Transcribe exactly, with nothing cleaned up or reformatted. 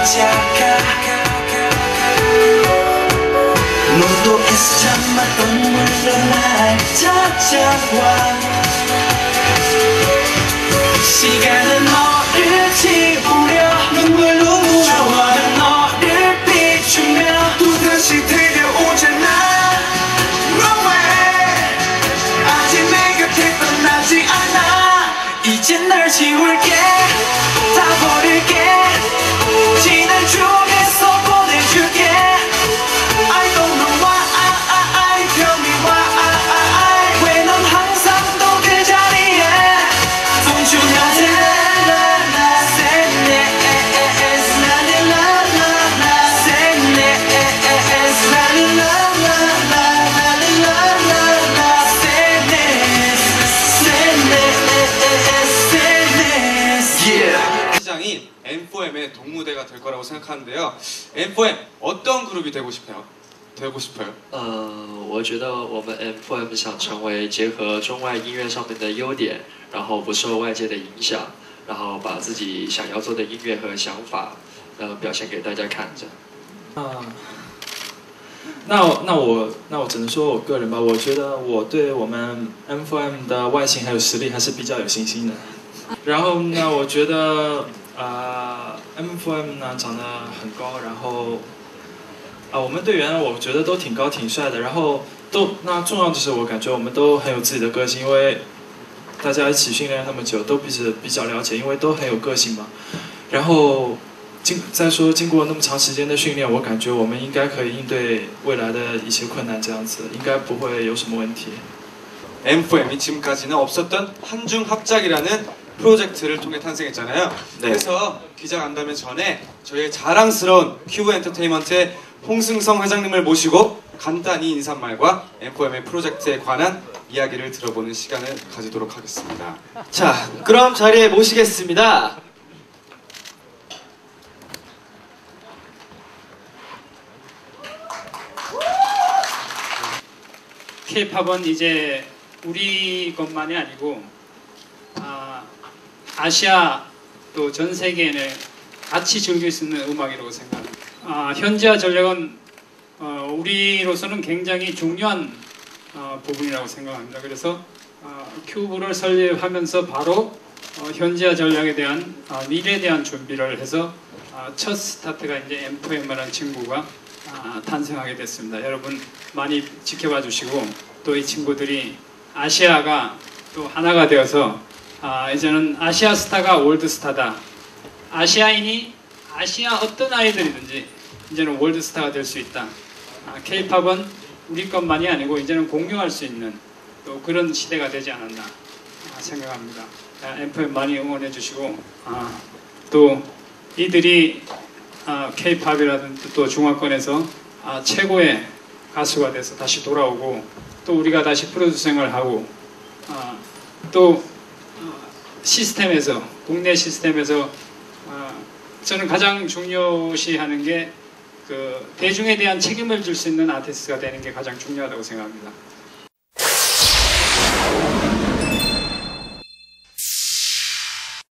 시작하 노도에서 참았던 물로 날 찾아와 시간은 너를 지우려 눈물로 무서워하는 너를 비추며 또다시 데려오잖아 No way 아직 내 곁에 떠나지 않아 이젠 널 지울게 다 버릴게 지난 추억에서 보내줄게 I don't know why Tell me why 왜 넌 항상 또 그 자리에 Don't you know that Say yes la la la la Say yes la la la la la la la la Say yes Say yes Say yes Yeah 시장이 엠포엠의 동무대가 될 거라고 생각하는데요. 엠포엠 어떤 그룹이 되고 싶어요? 되고 싶어요? 呃，我觉得我们 M F M 想成为结合中外音乐上面的优点，然后不受外界的影响，然后把自己想要做的音乐和想法，呃，表现给大家看着。 啊，那那我那我只能说我个人吧，我觉得我对我们 M F M 的外形还有实力还是比较有信心的。然后呢，我觉得啊、呃、，M F M 呢长得很高，然后。 啊，我们队员我觉得都挺高挺帅的，然后都那重要的是我感觉我们都很有自己的个性，因为大家一起训练那么久，都彼此比较了解，因为都很有个性嘛。然后经再说经过那么长时间的训练，我感觉我们应该可以应对未来的一些困难，这样子应该不会有什么问题。 엠포엠이 지금까지는 없었던 한중합작이라는 프로젝트를 통해 탄생했잖아요. 네. 그래서 기자 간담회 전에 저희의 자랑스러운 큐브 엔터테인먼트의 홍승성 회장님을 모시고 간단히 인사말과 엠포엠의 프로젝트에 관한 이야기를 들어보는 시간을 가지도록 하겠습니다. 자, 그럼 자리에 모시겠습니다. K-팝은 이제 우리 것만이 아니고 아, 아시아 또 전 세계인을 같이 즐길 수 있는 음악이라고 생각합니다. 아, 현지화 전략은 어, 우리로서는 굉장히 중요한 어, 부분이라고 생각합니다. 그래서 어, 큐브를 설립하면서 바로 어, 현지화 전략에 대한 어, 미래에 대한 준비를 해서 어, 첫 스타트가 이제 엠포엠이라는 친구가 어, 탄생하게 됐습니다. 여러분 많이 지켜봐 주시고 또 이 친구들이 아시아가 또 하나가 되어서 아, 이제는 아시아 스타가 월드 스타다. 아시아인이 아시아 어떤 아이들이든지 이제는 월드 스타가 될 수 있다. 아, K-팝은 우리 것만이 아니고 이제는 공유할 수 있는 또 그런 시대가 되지 않았나 아, 생각합니다. 아, 엠포엠 많이 응원해 주시고 아, 또 이들이 아, K-팝이라든지 또 중화권에서 아, 최고의 가수가 돼서 다시 돌아오고 또 우리가 다시 프로듀싱을 하고 아, 또 시스템에서 국내 시스템에서 어, 저는 가장 중요시하는 게 그 대중에 대한 책임을 질 수 있는 아티스트가 되는 게 가장 중요하다고 생각합니다.